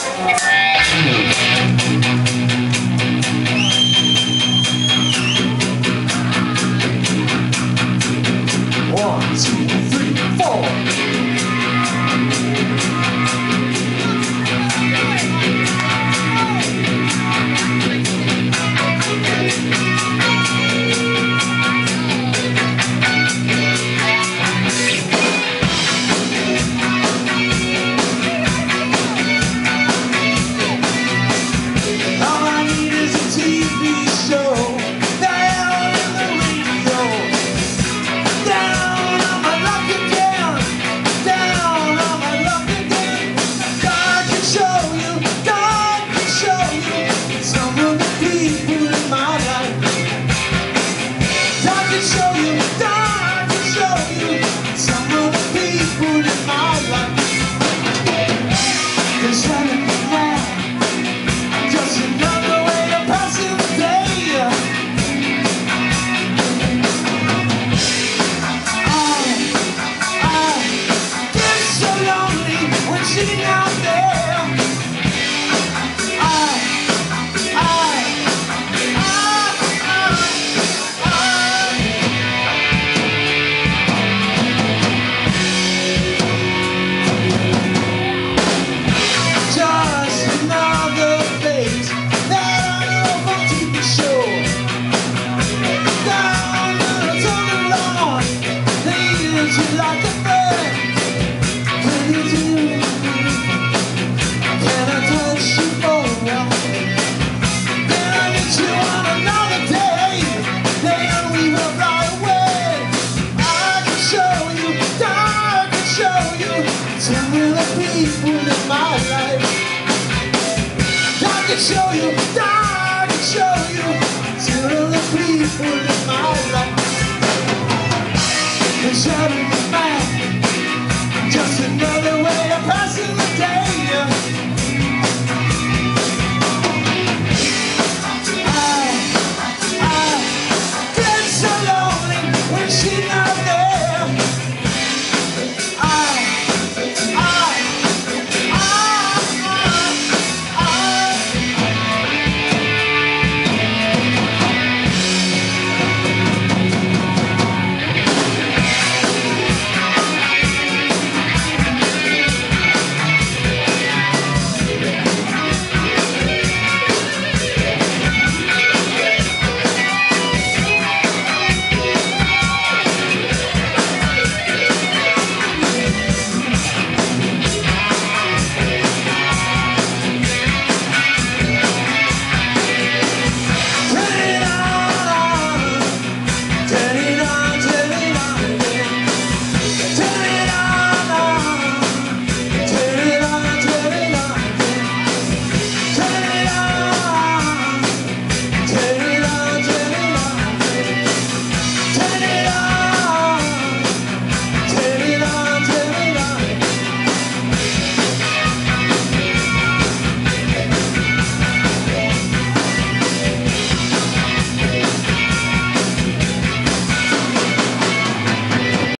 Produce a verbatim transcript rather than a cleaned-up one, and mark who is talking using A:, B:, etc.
A: One, two, three, four. All I need is a T V show. Down in the radio. Down on my luck again. Down on my luck again. God can show you. God can show you some of the people in my life. God can show you. God can show you some of the people in my life. They're trying to mad. Just another way of passing the day. I, I get so lonely when she's not there. I, I, I, I, just another face that I know from T V show. Down on a tunnel lawn, they use you like a friend. Can you do me? Can I touch you for a while? Then I meet you on another day. Then we will fly away. I can show you, I can show you some of the people in my life. I can show you, I can show you some of the people in my life. They're shouting